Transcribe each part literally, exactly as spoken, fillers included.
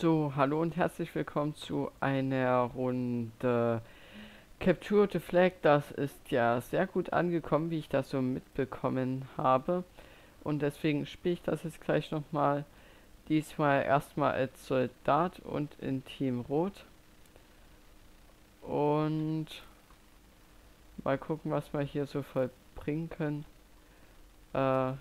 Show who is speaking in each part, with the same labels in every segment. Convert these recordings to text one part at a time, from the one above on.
Speaker 1: So, hallo und herzlich willkommen zu einer Runde Capture the Flag. Das ist ja sehr gut angekommen, wie ich das so mitbekommen habe. Und deswegen spiele ich das jetzt gleich nochmal. Diesmal erstmal als Soldat und in Team Rot. Und mal gucken, was wir hier so vollbringen können. Äh,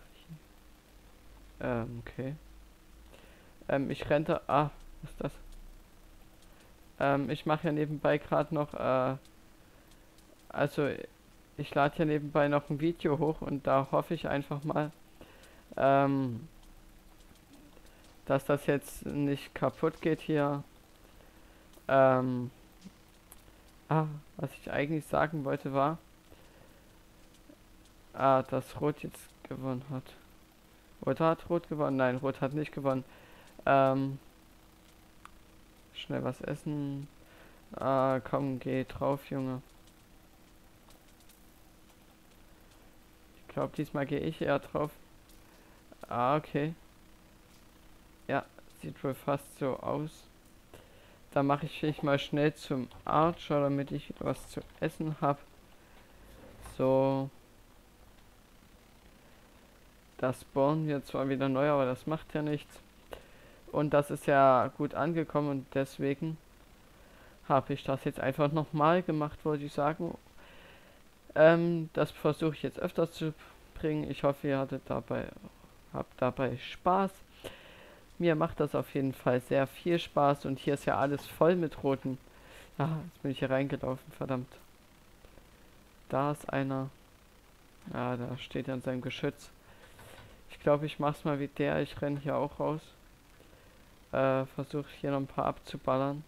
Speaker 1: ähm, okay. Ähm, ich renne. Ah, was ist das? Ähm, ich mache ja nebenbei gerade noch, äh, also ich lade hier nebenbei noch ein Video hoch und da hoffe ich einfach mal, ähm, dass das jetzt nicht kaputt geht hier. Ähm, ah, was ich eigentlich sagen wollte war, ah, dass Rot jetzt gewonnen hat. Oder hat Rot gewonnen? Nein, Rot hat nicht gewonnen. Ähm, schnell was essen. Ah, komm, geh drauf, Junge. Ich glaube, diesmal gehe ich eher drauf. Ah, okay. Ja, sieht wohl fast so aus. Da mache ich mich mal schnell zum Archer, damit ich was zu essen habe. So. Das spawnen wir zwar wieder neu, aber das macht ja nichts. Und das ist ja gut angekommen und deswegen habe ich das jetzt einfach nochmal gemacht, wollte ich sagen. Ähm, das versuche ich jetzt öfters zu bringen. Ich hoffe, ihr hattet dabei, habt dabei Spaß. Mir macht das auf jeden Fall sehr viel Spaß und hier ist ja alles voll mit roten. Ah, jetzt bin ich hier reingelaufen, verdammt. Da ist einer. Ah, da steht er in seinem Geschütz. Ich glaube, ich mach's mal wie der. Ich renne hier auch raus. Äh, versuche hier noch ein paar abzuballern.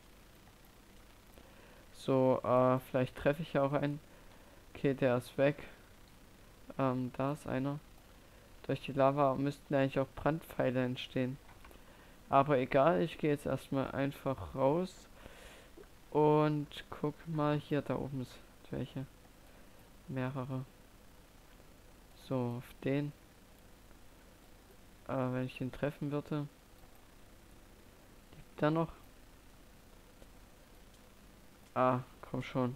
Speaker 1: So, äh, vielleicht treffe ich ja auch einen. Okay, der ist weg. Ähm, da ist einer. Durch die Lava müssten eigentlich auch Brandpfeile entstehen. Aber egal, ich gehe jetzt erstmal einfach raus. Und guck mal, hier da oben ist welche. Mehrere. So, auf den. Äh, wenn ich ihn treffen würde. Liegt da noch? Ah, komm schon.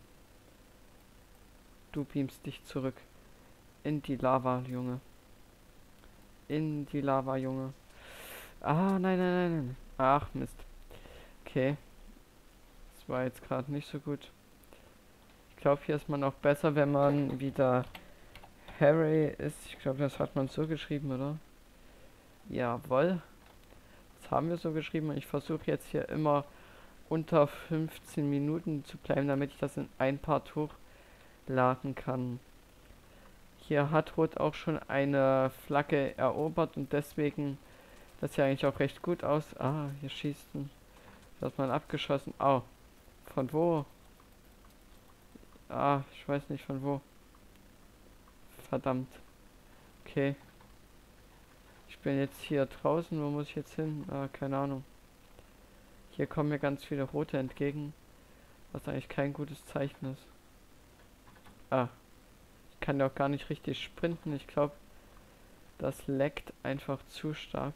Speaker 1: Du beamst dich zurück. In die Lava, Junge. In die Lava, Junge. Ah, nein, nein, nein, nein. Ach, Mist. Okay. Das war jetzt gerade nicht so gut. Ich glaube, hier ist man auch besser, wenn man wieder Harry ist. Ich glaube, das hat man so geschrieben, oder? Jawohl. Das haben wir so geschrieben. Und ich versuche jetzt hier immer unter fünfzehn Minuten zu bleiben, damit ich das in ein Part hochladen kann. Hier hat Rot auch schon eine Flagge erobert und deswegen das sieht eigentlich auch recht gut aus. Ah, hier schießt ein. Wird man abgeschossen. Au. Von wo? Ah, ich weiß nicht von wo. Verdammt. Okay. Ich bin jetzt hier draußen. Wo muss ich jetzt hin? Ah, keine Ahnung. Hier kommen mir ganz viele Rote entgegen. Was eigentlich kein gutes Zeichen ist. Ah. Ich kann ja auch gar nicht richtig sprinten. Ich glaube, das leckt einfach zu stark.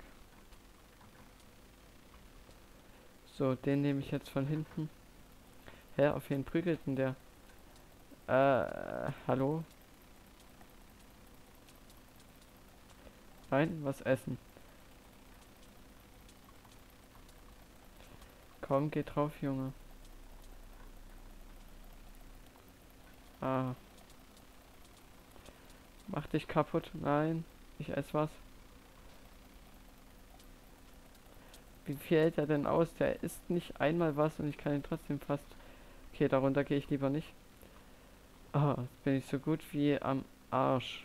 Speaker 1: So, den nehme ich jetzt von hinten. Hä, auf wen prügelt denn der? Äh, hallo? Nein, was essen. Komm, geh drauf, Junge. Ah. Mach dich kaputt. Nein, ich esse was. Wie viel hält er denn aus? Der isst nicht einmal was und ich kann ihn trotzdem fast... Okay, darunter gehe ich lieber nicht. Ah, jetzt bin ich so gut wie am Arsch.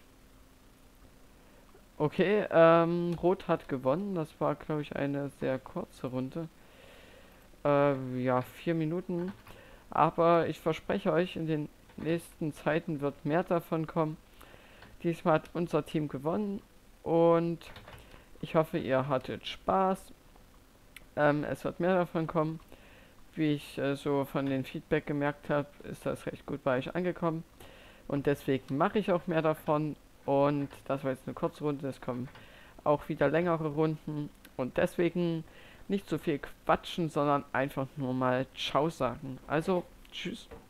Speaker 1: Okay, ähm, Rot hat gewonnen. Das war, glaube ich, eine sehr kurze Runde. Äh, ja, vier Minuten. Aber ich verspreche euch, in den nächsten Zeiten wird mehr davon kommen. Diesmal hat unser Team gewonnen und ich hoffe, ihr hattet Spaß. Ähm, es wird mehr davon kommen. Wie ich äh, so von den Feedback gemerkt habe, ist das recht gut bei euch angekommen. Und deswegen mache ich auch mehr davon. Und das war jetzt eine kurze Runde. Es kommen auch wieder längere Runden. Und deswegen nicht so viel quatschen, sondern einfach nur mal Ciao sagen. Also, tschüss.